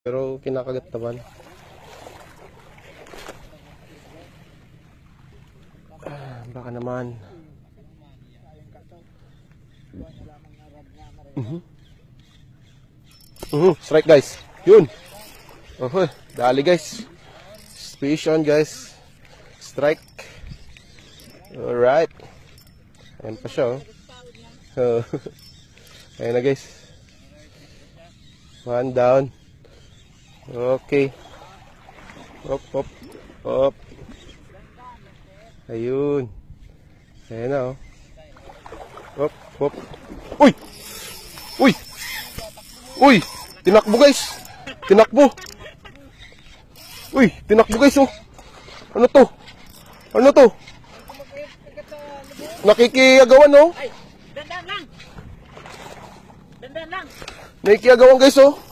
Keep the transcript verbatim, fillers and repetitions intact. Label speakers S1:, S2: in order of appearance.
S1: Pero kinakagat naman. Ah, baka naman. Uh-huh. Uh-huh. Strike guys. Yun. Uh-huh. Dali guys. Fish on guys. Strike. Alright. Ayan pa siya oh. Ayan na guys. One down. Okay. Hop, hop, hop. Ayun. Ayan na oh. Hop, hop. Uy! Uy! Uy! Tinakbo guys! Tinakbo! Uy! Tinakbo guys oh! Ano to? Ano to? Nakikiagawan oh!
S2: Ay! Dandan lang! Dandan lang!
S1: Nakikiagawan guys oh!